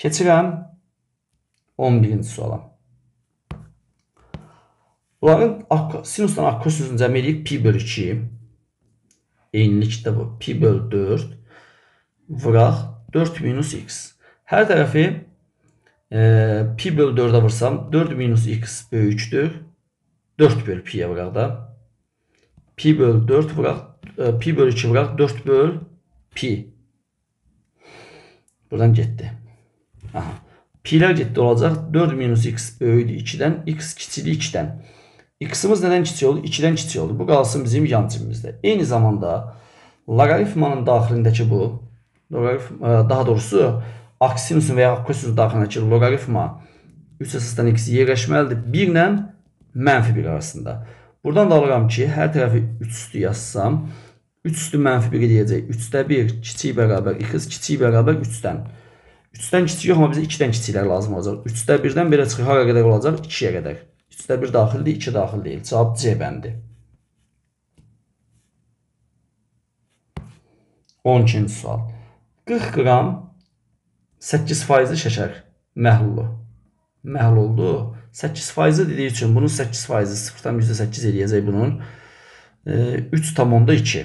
Keçirəm 11-ci suala. Bunların sinusdan akkosinusunu cəm edib pi bölü 2. Eynilikdə bu. Pi bölü 4. Vuraq 4 minus x. Hər tərəfi pi bölü 4'ə vursam 4 minus x böyükdür. 4 bölü pi'yə vuraq da. Pi bölü 4 vuraq. Pi bölü 2 vuraq. 4 bölü pi. Buradan getdi. Aha. Pi'lər getdi olacaq. 4 minus x böyükdür 2'dən. X kiçikdir 2'dən. X'imiz nədən kiçik olur? 2'dən kiçik olur. Bu qalsın bizim yan cibimizdə. Eyni zamanda loqaritmanın daxilindəki bu, daha doğrusu aksinusun və ya kosinüsün daxilindəki loqaritma 3 əsasdan x yerləşməlidir 1 ilə mənfi 1 arasında. Buradan da alıram ki, hər tərəfi 3 üstü yazsam, 3 üstü mənfi 1 deyəcək. 3'də 1 kiçik bərabər x, kiçik bərabər 3'dən. 3'dən kiçik yox, amma bizə 2'dən kiçiklər lazım olacaq. 3'də 1'dən belə çıxır, hara qədər olacaq? 2'yə qədər. 3'də 1 daxildir, 2 daxil deyil. Cavab C bəndi. 12-ci sual. 40 qram 8% şəkər məhlulu. Məhluldu. 8% dediyi üçün bunun 8%, 0,8 eləyəcək bunun. 3,2.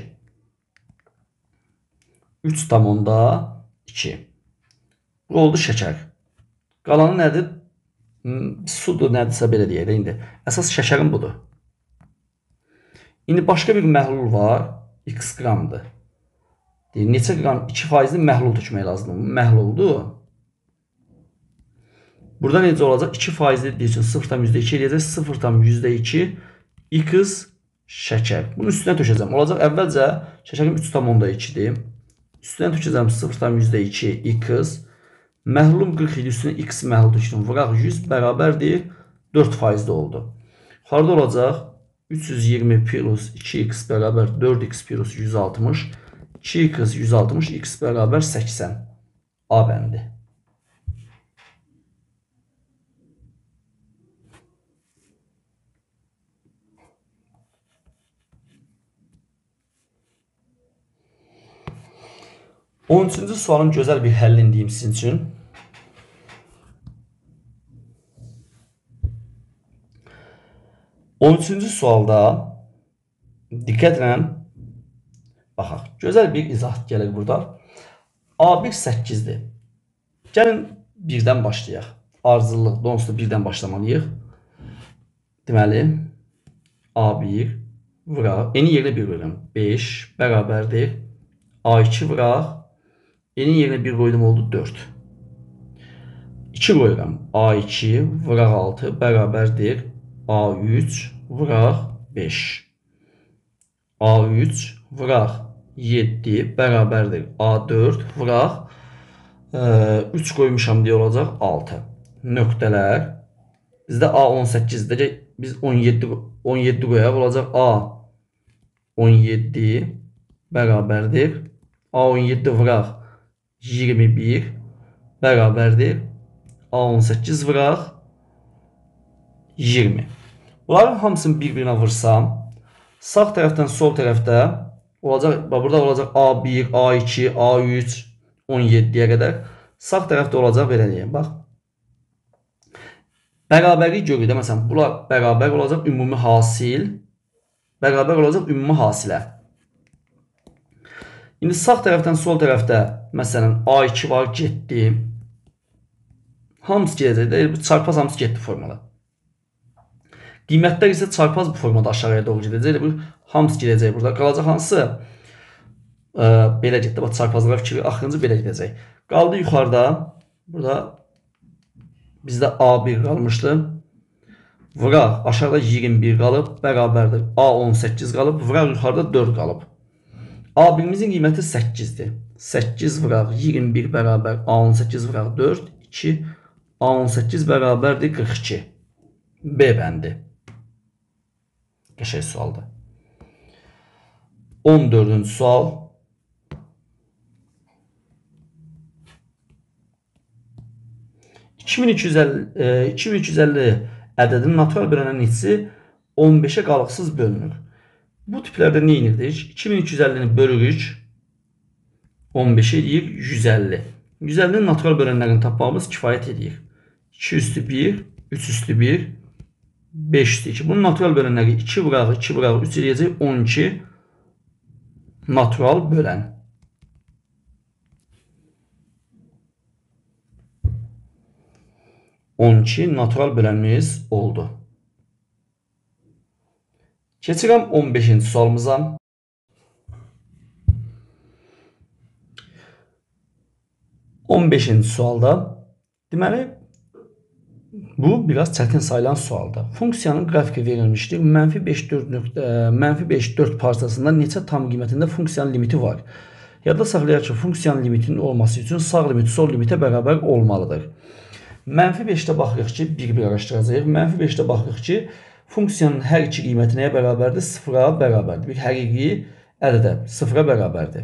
3,2. Bu oldu şəkər. Qalanı nədir? Sudur, nədirsə belə deyək də indi. Əsas şəkərin budur. İndi başqa bir məhlul var. X qramdır. Neçə qram 2%-ni məhlul tökmək lazımdır. Məhluldur. Burada necə olacaq? 2% dediyi üçün 0,2 eləyəcək. 0,2 x şəkər. Bunun üstünə tökəcəm. Olacaq əvvəlcə şəkərim 3,2-dir. Üstünə tökəcəm 0,2 x. Məhlulum 40 idi, üstünə x məhlul tökdüm. Vuraq 100 bərabərdir 4% oldu. Yuxarıda olacaq 320 plus 2x bərabər 4x plus 160. 2x 160, x bərabər 80. A bəndi. On üçüncü sualın gözəl bir həllini deyim sizin üçün. On üçüncü sualda diqqətlə baxaq. Gözəl bir izah gəlir burada. A1 8'dir. Gəlin 1'dən başlayaq. Ardıcıllıq, donsuz 1'dən başlamalıyıq. Deməli, A1 vuraq. Eni yerinə 1 qoyuram. 5 bərabərdir. A2 vuraq. Eni yerinə 1 qoydum oldu 4. 2 qoyuram. A2 vuraq 6 bərabərdir. A3 vuraq 5. A3 vuraq 7 bərabərdir. A4 vuraq 3 qoymuşam deyə olacaq 6. Nöqtələr. Bizdə A18'dir. Biz 17 qoyaq olacaq A17 bərabərdir. A17 vuraq 21 bərabərdir. A18 vuraq 20. Bunların hamısını bir-birinə vursam, sağ tərəfdən sol tərəfdə olacaq, burada olacaq A1, A2, A3, 17'yə qədər. Sağ tərəfdə olacaq belə deyək. Bax. Bərabərlik görürük də, məsələn, bunlar bərabər olacaq ümumi hasil. Bərabər olacaq ümumi hasilə. İndi sağ tərəfdən sol tərəfdə, məsələn, A2 var, getdi. Hamısı gedəcək. Bu çarpaz hamısı getdi formada. Qiymətlər isə çarpaz bu formada aşağıya doğru gedəcək. Bu hamısı gedəcək burada. Qalacaq hansı? Belə getdi. Bax, çarpazlara fikri axırıncı belə gedəcək. Qaldı yuxarıda. Burada bizdə A1 qalmışdı. Vuraq. Aşağıda 21 qalıb. Bərabərdir. A18 qalıb. Vuraq yuxarıda 4 qalıb. A1'imizin qiyməti 8'dir. 8 vuraq 21 bərabər. A18 vuraq 4. 2. A18 bərabərdir 42. B bəndi. Qəşəng sualdır. 14-cü sual. 2250 ədədin natural bölənən neçəsi 15'ə qalıqsız bölünür. Bu tiplərdə nə edirdik? 2250'ni bölürük. 15'e eləyir 150. 150'nin natural bölənlərini tapmamız kifayət edir. 2 üstü 1, 3 üstü 1, 5 üstü 2. Bunun natural bölənləri 2 vuraq, 2 vuraq, 3 eləyəcək 12 natural bölən. Natural bölənimiz oldu. Keçirəm 15-ci sualımıza. 15-ci sualda deməli bu biraz çətin sayılan sualda. Funksiyanın qrafiki verilmişdir. -5 4 parçasında neçə tam qiymətində funksiyanın limiti var? Yadda saxlayaq ki, funksiyanın limitinin olması üçün sağ limit sol limitə bərabər olmalıdır. -5-də baxırıq ki, 1 araşdıracağıq. -5-də baxırıq ki, funksiyanın hər iki qiyməti nəyə bərabərdir? 0-a bərabərdir. Bir həqiqi ədədə 0-a bərabərdir.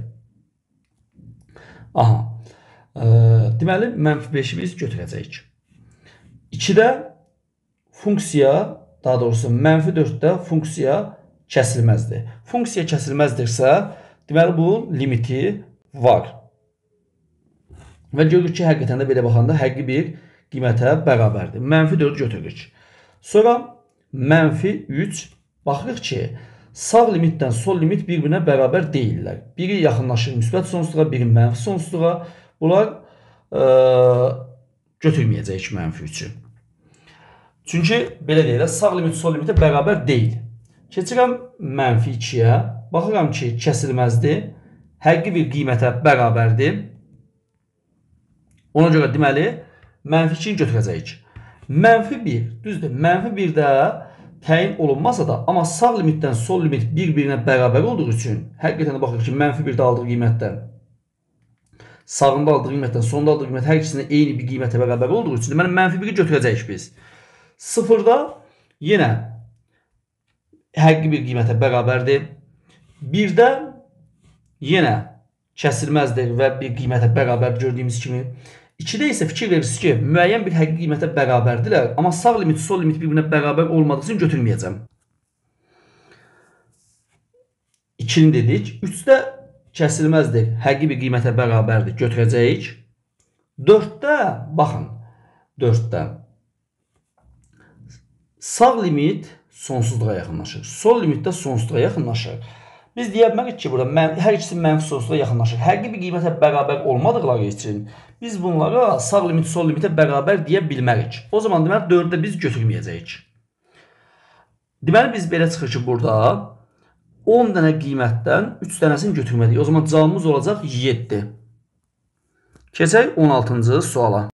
Aha. Deməli, -5-i biz götürəcəyik. 2-də funksiya, daha doğrusu -4-də funksiya kəsilməzdir. Funksiya kəsilməzdirsə, deməli bu limiti var. Və görürük ki, həqiqətən də belə baxanda həqiqi bir qiymətə bərabərdir. -4 götürürük. Sonra -3 baxırıq ki, sağ limitdən sol limit bir-birinə bərabər deyirlər. Biri yaxınlaşır müsbət sonsuzluğa, biri mənfi sonsuzluğa. Bunlar götürməyəcəyik -3-ü. Çünki belə deyirlər, sağ limit sol limitə bərabər deyil. Keçirəm -2-yə. Baxıram ki, kəsilməzdir. Həqiqi bir qiymətə bərabərdir. Ona görə deməli, -2-ni götürəcəyik. -1, düzdür. -1-də təyin olunmasa da, amma sağ limitdən sol limit bir-birinə bərabər olduğu üçün, həqiqətən də baxırıq ki, -1-də aldığı qiymətdən, sağında aldığı qiymətdən, sonunda aldığı qiymət hər ikisində eyni bir qiymətə bərabər olduğu üçün, deməli, -1-i götürəcəyik biz. 0-da yenə həqiqi bir qiymətə bərabərdir. 1-də yenə kəsilməzdir və bir qiymətə bərabər gördüyümüz kimi. 2-də isə fikir verirsiniz ki, müəyyən bir həqiqi qiymətə bərabərdirlər, amma sağ limit, sol limit bir-birinə bərabər olmadığı üçün götürməyəcəm. 2-ni dedik. 3-də kəsilməzdir, həqiqi bir qiymətə bərabərdir, götürəcəyik. 4-də, baxın, 4-də sağ limit sonsuzluğa yaxınlaşır, sol limit də sonsuzluğa yaxınlaşır. Biz deyə bilmərik ki, burada hər ikisi mənfi sonsuzluğa yaxınlaşır. Həqiqi bir qiymətə bərabər olmadıqları üçün biz bunlara sağ limit, sol limitə bərabər deyə bilmərik. O zaman deməli 4-də biz götürməyəcəyik. Deməli biz belə çıxır ki, burada 10 dənə qiymətdən 3 dənəsini götürməliyik. O zaman cavabımız olacaq 7. Keçək 16-cı suala.